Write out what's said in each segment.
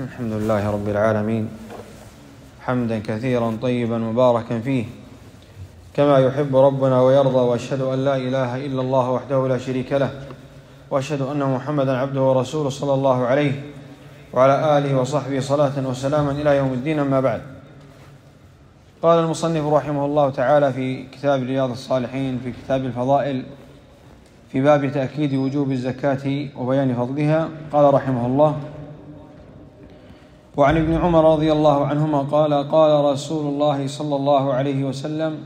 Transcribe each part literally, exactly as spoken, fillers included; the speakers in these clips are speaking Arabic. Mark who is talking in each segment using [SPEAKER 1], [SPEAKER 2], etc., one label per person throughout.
[SPEAKER 1] الحمد لله رب العالمين حمدا كثيرا طيبا مباركا فيه كما يحب ربنا ويرضى، وأشهد أن لا إله إلا الله وحده لا شريك له، وأشهد أن محمدا عبده ورسوله صلى الله عليه وعلى آله وصحبه صلاة وسلاما إلى يوم الدين. أما بعد، قال المصنف رحمه الله تعالى في كتاب رياض الصالحين في كتاب الفضائل في باب تأكيد وجوب الزكاة وبيان فضلها، قال رحمه الله: وعن ابن عمر رضي الله عنهما قال: قال رسول الله صلى الله عليه وسلم: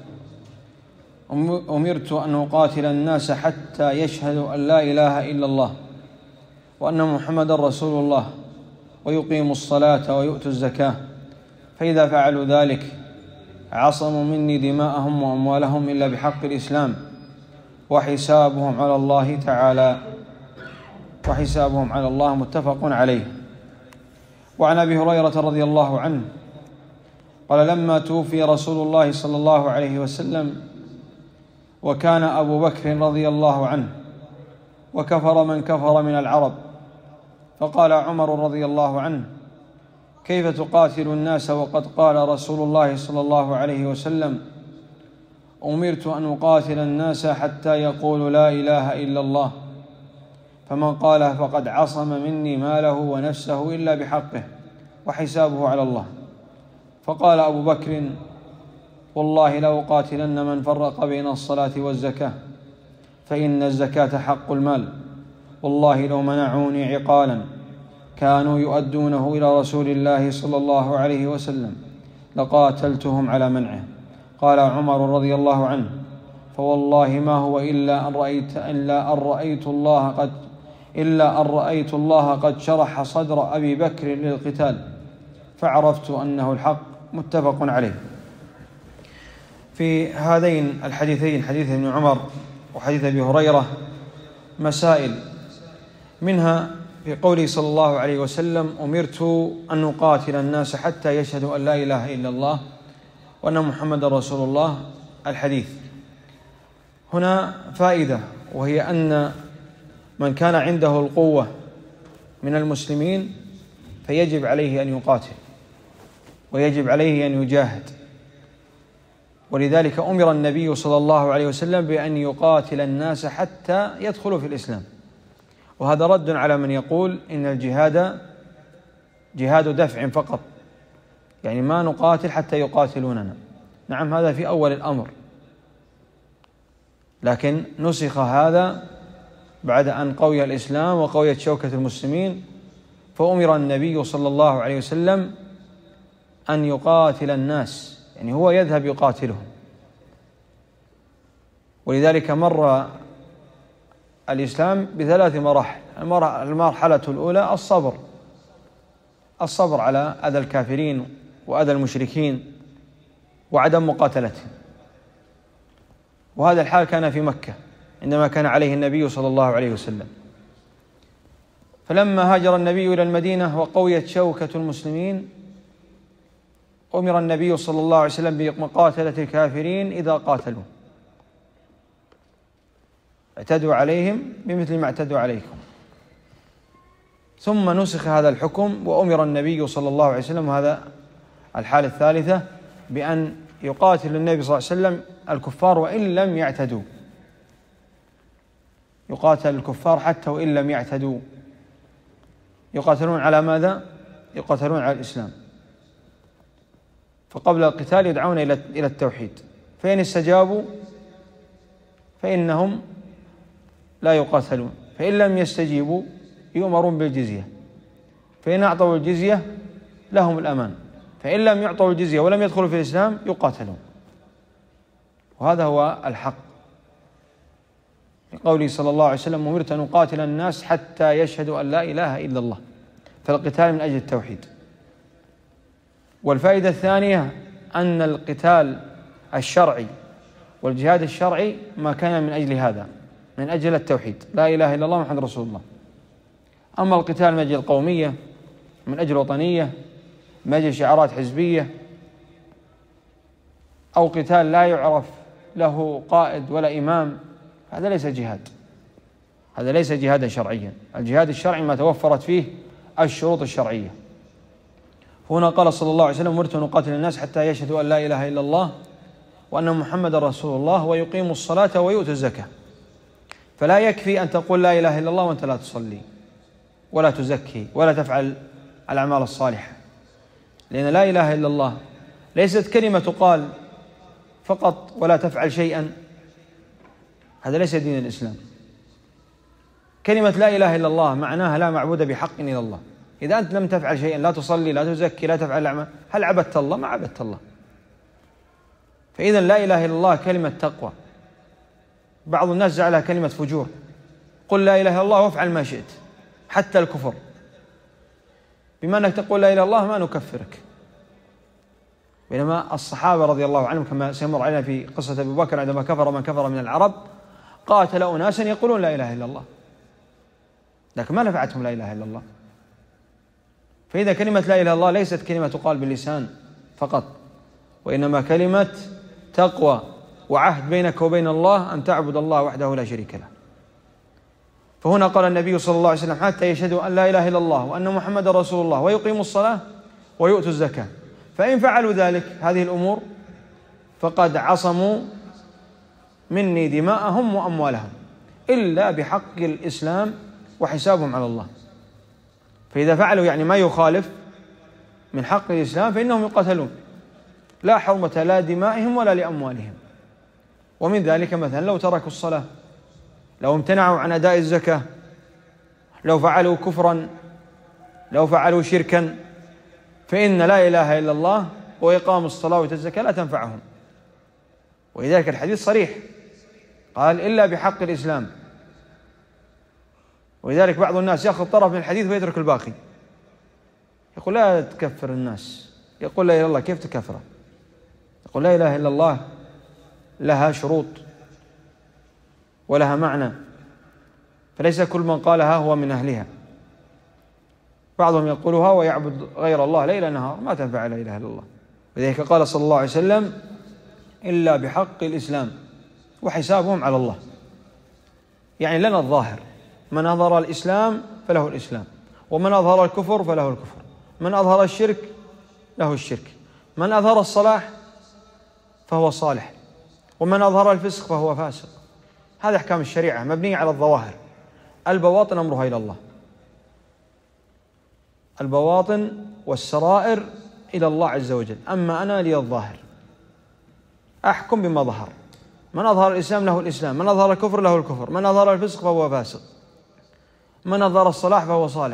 [SPEAKER 1] أمرت أن أقاتل الناس حتى يشهدوا أن لا إله إلا الله وأن محمدا رسول الله ويقيموا الصلاة ويؤتوا الزكاة، فإذا فعلوا ذلك عصموا مني دماءهم وأموالهم إلا بحق الإسلام، وحسابهم على الله تعالى وحسابهم على الله متفق عليه. وعن أبي هريرة رضي الله عنه قال: لما توفي رسول الله صلى الله عليه وسلم وكان أبو بكر رضي الله عنه وكفر من كفر من العرب، فقال عمر رضي الله عنه: كيف تقاتل الناس وقد قال رسول الله صلى الله عليه وسلم: أمرت أن أقاتل الناس حتى يقولوا لا إله إلا الله، فمن قالها فقد عصم مني ماله ونفسه إلا بحقه وحسابه على الله. فقال أبو بكر: والله لأقاتلن من فرق بين الصلاة والزكاة، فإن الزكاة حق المال، والله لو منعوني عقالا كانوا يؤدونه إلى رسول الله صلى الله عليه وسلم لقاتلتهم على منعه. قال عمر رضي الله عنه: فوالله ما هو إلا أن رأيت إلا أن رأيت الله قد إلا أن رأيت الله قد شرح صدر أبي بكر للقتال، فعرفت أنه الحق. متفق عليه. في هذين الحديثين، حديث ابن عمر وحديث أبي هريرة، مسائل، منها في قوله صلى الله عليه وسلم: أمرت أن أقاتل الناس حتى يشهدوا أن لا إله إلا الله وأن محمد رسول الله. الحديث هنا فائدة، وهي أن من كان عنده القوة من المسلمين فيجب عليه أن يقاتل ويجب عليه أن يجاهد، ولذلك أمر النبي صلى الله عليه وسلم بأن يقاتل الناس حتى يدخلوا في الإسلام. وهذا رد على من يقول إن الجهاد جهاد دفع فقط، يعني ما نقاتل حتى يقاتلوننا. نعم، هذا في أول الأمر، لكن نسخ هذا بعد أن قوي الإسلام وقويت شوكة المسلمين، فأمر النبي صلى الله عليه وسلم أن يقاتل الناس، يعني هو يذهب يقاتلهم. ولذلك مر الإسلام بثلاث مراحل. المرحلة الأولى الصبر الصبر على أذى الكافرين وأذى المشركين وعدم مقاتلتهم، وهذا الحال كان في مكة عندما كان عليه النبي صلى الله عليه وسلم. فلما هاجر النبي إلى المدينة وقويت شوكة المسلمين، أمر النبي صلى الله عليه وسلم بمقاتلة الكافرين إذا قاتلوا، اعتدوا عليهم بمثل ما اعتدوا عليكم. ثم نسخ هذا الحكم وأمر النبي صلى الله عليه وسلم، وهذا الحالة الثالثة، بأن يقاتل النبي صلى الله عليه وسلم الكفار وإن لم يعتدوا، يقاتل الكفار حتى وإن لم يعتدوا. يقاتلون على ماذا؟ يقاتلون على الإسلام. فقبل القتال يدعون إلى التوحيد، فإن استجابوا فإنهم لا يقاتلون، فإن لم يستجيبوا يؤمرون بالجزية، فإن أعطوا الجزية لهم الأمان، فإن لم يعطوا الجزية ولم يدخلوا في الإسلام يقاتلون. وهذا هو الحق. لقوله صلى الله عليه وسلم: أمرت أن أقاتل الناس حتى يشهدوا أن لا إله إلا الله، فالقتال من أجل التوحيد. والفائدة الثانية أن القتال الشرعي والجهاد الشرعي ما كان من أجل هذا، من أجل التوحيد، لا إله إلا الله محمد رسول الله. أما القتال من أجل القومية، من أجل وطنية، من أجل شعارات حزبية، أو قتال لا يعرف له قائد ولا إمام، هذا ليس جهاد، هذا ليس جهادا شرعيا. الجهاد الشرعي ما توفرت فيه الشروط الشرعية، هنا قال صلى الله عليه وسلم: أمرت أن أقاتل الناس حتى يشهدوا أن لا إله إلا الله وأن محمد رسول الله ويقيموا الصلاة ويؤتوا الزكاة. فلا يكفي أن تقول لا إله إلا الله وأنت لا تصلي ولا تزكي ولا تفعل الأعمال الصالحة، لأن لا إله إلا الله ليست كلمة تقال فقط ولا تفعل شيئا. هذا ليس دين الإسلام. كلمة لا إله إلا الله معناها لا معبود بحق إلا الله. إذا أنت لم تفعل شيئا، لا تصلي لا تزكي لا تفعل الأعمال، هل عبدت الله؟ ما عبدت الله. فإذا لا إله إلا الله كلمة تقوى. بعض الناس جعلها كلمة فجور. قل لا إله إلا الله وافعل ما شئت حتى الكفر. بما أنك تقول لا إله إلا الله ما نكفرك. بينما الصحابة رضي الله عنهم كما سيمر علينا في قصة أبي بكر عندما كفر من كفر من العرب، قاتل أناسا يقولون لا إله إلا الله لكن ما نفعتهم لا إله إلا الله. فإذا كلمة لا إله إلا الله ليست كلمة تقال باللسان فقط، وإنما كلمة تقوى وعهد بينك وبين الله أن تعبد الله وحده لا شريك له. فهنا قال النبي صلى الله عليه وسلم: حتى يشهدوا أن لا إله إلا الله وأن محمد رسول الله ويقيموا الصلاة ويؤتوا الزكاة. فإن فعلوا ذلك هذه الأمور فقد عصموا مني دماءهم وأموالهم إلا بحق الإسلام وحسابهم على الله. فإذا فعلوا يعني ما يخالف من حق الإسلام فإنهم يقاتلون، لا حرمة لا دمائهم ولا لأموالهم. ومن ذلك مثلا لو تركوا الصلاة، لو امتنعوا عن أداء الزكاة، لو فعلوا كفرا، لو فعلوا شركا، فإن لا إله إلا الله وإقام الصلاة والزكاة لا تنفعهم. ولذلك الحديث صريح، قال: إلا بحق الإسلام. ولذلك بعض الناس يأخذ طرف من الحديث ويترك الباقي، يقول لا تكفر الناس، يقول لا إله إلا الله كيف تكفره؟ يقول لا إله إلا الله لها شروط ولها معنى، فليس كل من قالها هو من أهلها. بعضهم يقولها ويعبد غير الله ليل نهار، ما تنفع لا إله إلا الله. ولذلك قال صلى الله عليه وسلم: إلا بحق الإسلام وحسابهم على الله. يعني لنا الظاهر، من أظهر الإسلام فله الإسلام، ومن أظهر الكفر فله الكفر، من أظهر الشرك له الشرك، من أظهر الصلاح فهو صالح، ومن أظهر الفسق فهو فاسق. هذه أحكام الشريعة مبنية على الظواهر. البواطن أمرها إلى الله، البواطن والسرائر إلى الله عز وجل. أما أنا لي الظاهر، أحكم بما ظهر. من أظهر الإسلام له الإسلام، من أظهر الكفر له الكفر، من أظهر الفسق فهو فاسق، من أظهر الصلاح فهو صالح.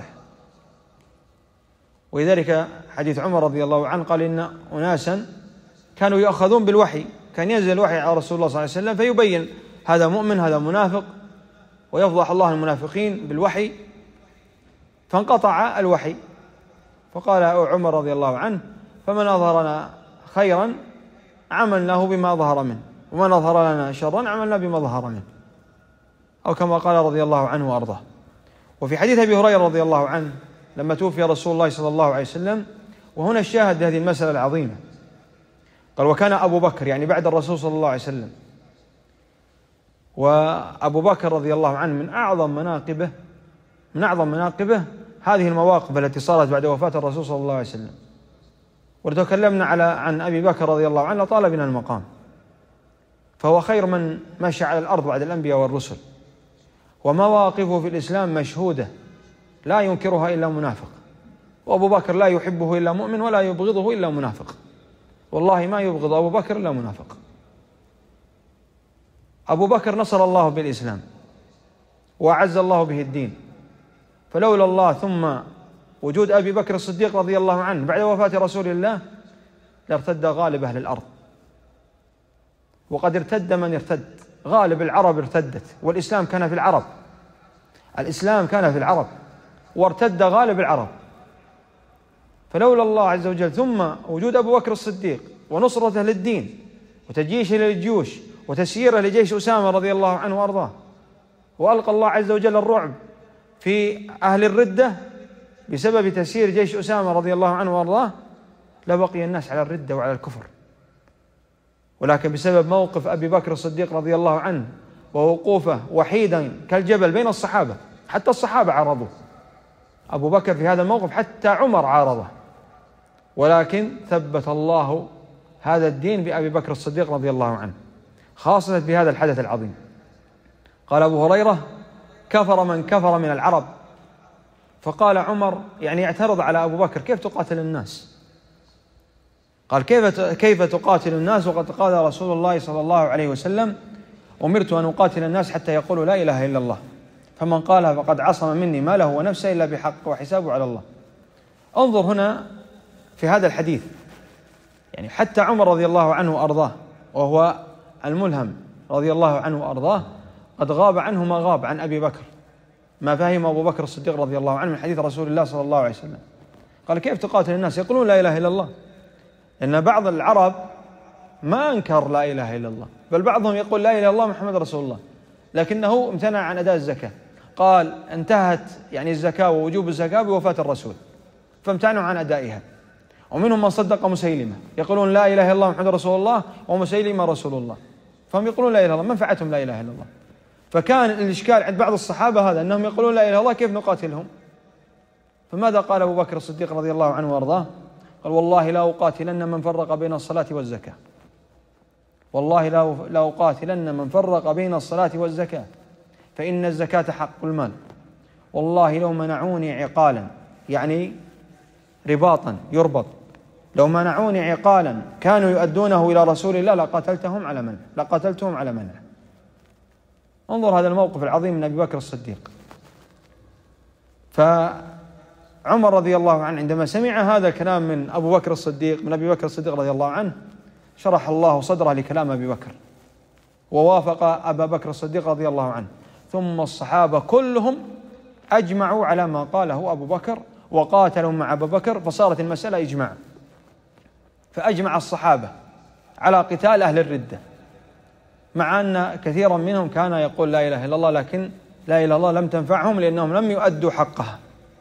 [SPEAKER 1] ولذلك حديث عمر رضي الله عنه قال: إن أناسا كانوا يؤخذون بالوحي، كان ينزل الوحي على رسول الله صلى الله عليه وسلم فيبين هذا مؤمن هذا منافق، ويفضح الله المنافقين بالوحي، فانقطع الوحي. فقال عمر رضي الله عنه: فمن أظهرنا خيرا عملناه بما ظهر منه، ومن أظهر لنا شرا عملنا بما ظهر منه، أو كما قال رضي الله عنه وأرضاه. وفي حديث أبي هريرة رضي الله عنه لما توفي رسول الله صلى الله عليه وسلم، وهنا الشاهد هذه المسألة العظيمة، قال: وكان أبو بكر، يعني بعد الرسول صلى الله عليه وسلم، وأبو بكر رضي الله عنه من أعظم مناقبه من أعظم مناقبه هذه المواقف التي صارت بعد وفاة الرسول صلى الله عليه وسلم. وتكلمنا على عن أبي بكر رضي الله عنه طال بنا المقام، فهو خير من مشى على الأرض بعد الأنبياء والرسل، ومواقفه في الإسلام مشهودة لا ينكرها إلا منافق، وأبو بكر لا يحبه إلا مؤمن ولا يبغضه إلا منافق. والله ما يبغض أبو بكر إلا منافق. أبو بكر نصر الله بالإسلام وأعز الله به الدين، فلولا الله ثم وجود أبي بكر الصديق رضي الله عنه بعد وفاة رسول الله لارتد غالب أهل الأرض. وقد ارتد من ارتد، غالب العرب ارتدت، والإسلام كان في العرب، الإسلام كان في العرب وارتد غالب العرب. فلولا الله عز وجل ثم وجود أبو بكر الصديق ونصرته للدين وتجيشه للجيوش وتسييره لجيش أسامة رضي الله عنه وأرضاه، وألقى الله عز وجل الرعب في أهل الردة بسبب تسيير جيش أسامة رضي الله عنه وأرضاه، لبقي الناس على الردة وعلى الكفر. ولكن بسبب موقف أبي بكر الصديق رضي الله عنه ووقوفه وحيدا كالجبل بين الصحابة، حتى الصحابة عارضوه أبو بكر في هذا الموقف، حتى عمر عارضه ولكن ثبت الله هذا الدين بأبي بكر الصديق رضي الله عنه، خاصة بهذا الحدث العظيم. قال أبو هريرة: كفر من كفر من العرب. فقال عمر يعني يعترض على أبو بكر: كيف تقاتل الناس؟ قال: كيف كيف تقاتل الناس وقد قال رسول الله صلى الله عليه وسلم: أمرت أن أقاتل الناس حتى يقولوا لا إله إلا الله، فمن قالها فقد عصم مني ماله ونفسه إلا بحق وحسابه على الله. انظر هنا في هذا الحديث، يعني حتى عمر رضي الله عنه وأرضاه وهو الملهم رضي الله عنه وأرضاه قد غاب عنه ما غاب عن أبي بكر، ما فهم أبو بكر الصديق رضي الله عنه من حديث رسول الله صلى الله عليه وسلم. قال: كيف تقاتل الناس يقولون لا إله إلا الله؟ لأن بعض العرب ما أنكر لا إله إلا الله، بل بعضهم يقول لا إله إلا الله محمد رسول الله، لكنه امتنع عن أداء الزكاة. قال: انتهت يعني الزكاة ووجوب الزكاة بوفاة الرسول، فامتنعوا عن أدائها. ومنهم من صدق مسيلمة، يقولون لا إله إلا الله محمد رسول الله ومسيلمة رسول الله، فهم يقولون لا إله إلا الله، منفعتهم لا إله إلا الله. فكان الإشكال عند بعض الصحابة هذا، أنهم يقولون لا إله إلا الله، كيف نقاتلهم؟ فماذا قال أبو بكر الصديق رضي الله عنه وأرضاه؟ قال: والله لا أقاتلن من فرق بين الصلاة والزكاة، والله لا أقاتلن من فرق بين الصلاة والزكاة، فإن الزكاة حق المال، والله لو منعوني عقالا يعني رباطا يربط، لو منعوني عقالا كانوا يؤدونه إلى رسول الله لقاتلتهم على منع لقاتلتهم على منع. انظر هذا الموقف العظيم من أبي بكر الصديق. فعمر رضي الله عنه عندما سمع هذا الكلام من أبو بكر الصديق من أبي بكر الصديق رضي الله عنه شرح الله صدره لكلام أبي بكر، ووافق أبا بكر الصديق رضي الله عنه. ثم الصحابة كلهم أجمعوا على ما قاله أبو بكر وقاتلوا مع أبو بكر، فصارت المسألة إجماع. فأجمع الصحابة على قتال أهل الردة، مع أن كثيرا منهم كان يقول لا إله إلا الله، لكن لا إله إلا الله لم تنفعهم لأنهم لم يؤدوا حقها.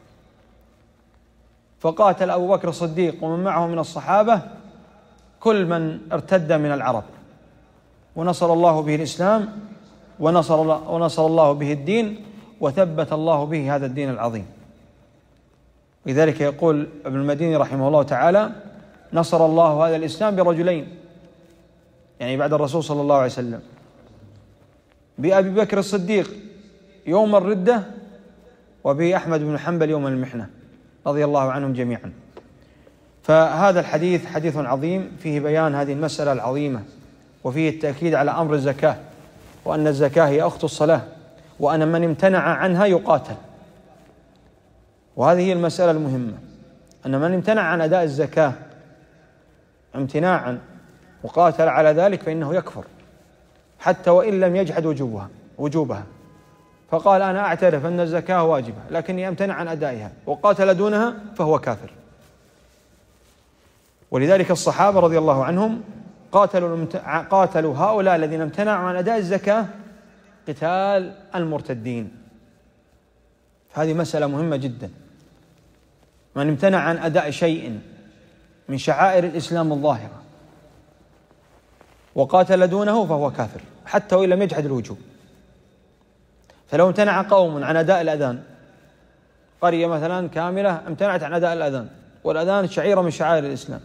[SPEAKER 1] فقاتل أبو بكر الصديق ومن معه من الصحابة كل من ارتد من العرب، ونصر الله به الإسلام ونصر الله, ونصر الله به الدين، وثبت الله به هذا الدين العظيم. لذلك يقول ابن المديني رحمه الله تعالى: نصر الله هذا الإسلام برجلين، يعني بعد الرسول صلى الله عليه وسلم، بأبي بكر الصديق يوم الردة، وبأحمد بن حنبل يوم المحنة، رضي الله عنهم جميعا. فهذا الحديث حديث عظيم فيه بيان هذه المسألة العظيمة، وفيه التأكيد على أمر الزكاة، وأن الزكاة هي أخت الصلاة، وأن من امتنع عنها يقاتل. وهذه هي المسألة المهمة، أن من امتنع عن أداء الزكاة امتناعا وقاتل على ذلك فإنه يكفر، حتى وإن لم يجحد وجوبها وجوبها فقال: أنا أعترف أن الزكاة واجبة لكني أمتنع عن أدائها، وقاتل دونها، فهو كافر. ولذلك الصحابة رضي الله عنهم قاتلوا قاتلوا هؤلاء الذين امتنعوا عن أداء الزكاة قتال المرتدين. هذه مسألة مهمة جدا. من امتنع عن أداء شيء من شعائر الإسلام الظاهرة وقاتل دونه فهو كافر، حتى وإن لم يجحد الوجوب. فلو امتنع قوم عن أداء الأذان، قرية مثلا كاملة امتنعت عن أداء الأذان، والأذان شعيرة من شعائر الإسلام،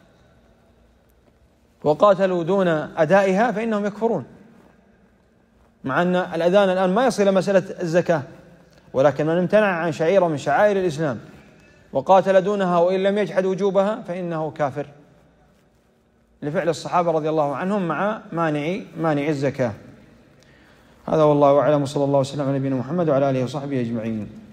[SPEAKER 1] وقاتلوا دون أدائها، فإنهم يكفرون، مع أن الأذان الآن ما يصل إلى مسألة الزكاة، ولكن من امتنع عن شعيرة من شعائر الإسلام وقاتل دونها وإن لم يجحد وجوبها فإنه كافر، لفعل الصحابة رضي الله عنهم مع مانع مانع الزكاة. هذا والله أعلم، وصلى الله وسلم على نبينا محمد وعلى آله وصحبه أجمعين.